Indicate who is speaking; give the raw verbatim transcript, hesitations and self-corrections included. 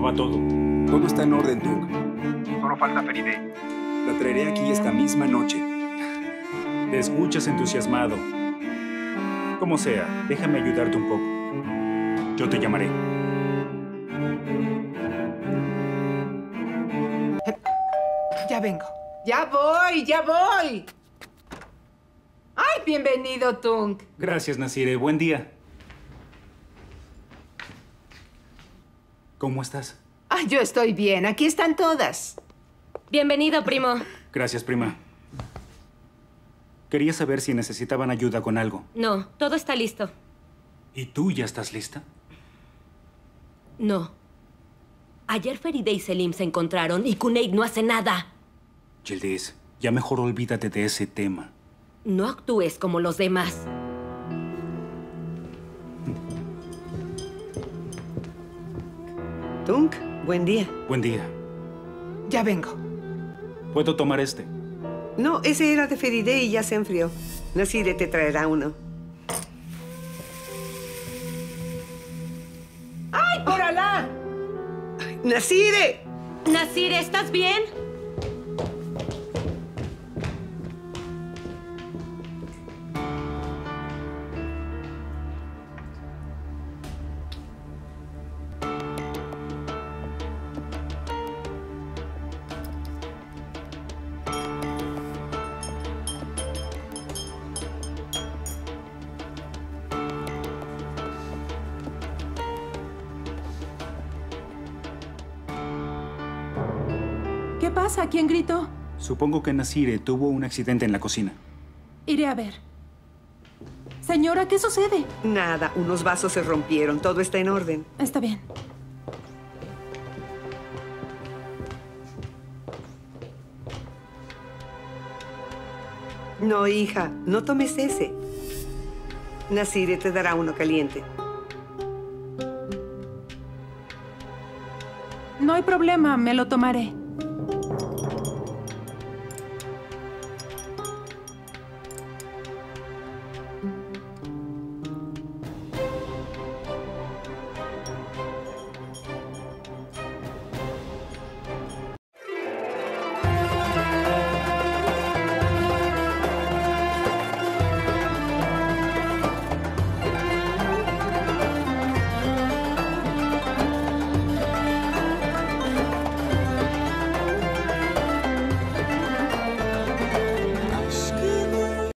Speaker 1: va todo?
Speaker 2: Todo está en orden, Tung.
Speaker 3: Solo falta Feride.
Speaker 2: La traeré aquí esta misma noche.
Speaker 1: Te escuchas entusiasmado. Como sea, déjame ayudarte un poco. Yo te llamaré.
Speaker 4: Ya vengo. Ya voy, ya voy. ¡Ay, bienvenido, Tung!
Speaker 1: Gracias, Nasire. Buen día. ¿Cómo estás?
Speaker 4: Ah, yo estoy bien. Aquí están todas.
Speaker 5: Bienvenido, primo.
Speaker 1: Gracias, prima. Quería saber si necesitaban ayuda con algo.
Speaker 5: No, todo está listo.
Speaker 1: ¿Y tú ya estás lista?
Speaker 5: No. Ayer Feride y Selim se encontraron y Kuneid no hace nada.
Speaker 1: Yildiz, ya mejor olvídate de ese tema.
Speaker 5: No actúes como los demás.
Speaker 6: Tung, buen día.
Speaker 1: Buen día.
Speaker 4: Ya vengo.
Speaker 1: ¿Puedo tomar este?
Speaker 6: No, ese era de Feride y ya se enfrió. Nasire te traerá uno.
Speaker 4: ¡Ay, por Alá!
Speaker 6: ¡Nasire!
Speaker 5: Nasire, ¿estás bien?
Speaker 7: ¿Qué pasa? ¿Quién gritó?
Speaker 1: Supongo que Nasire tuvo un accidente en la cocina.
Speaker 7: Iré a ver. Señora, ¿qué sucede?
Speaker 6: Nada, unos vasos se rompieron. Todo está en orden.
Speaker 7: Está bien.
Speaker 6: No, hija, no tomes ese. Nasire te dará uno caliente.
Speaker 7: No hay problema, me lo tomaré.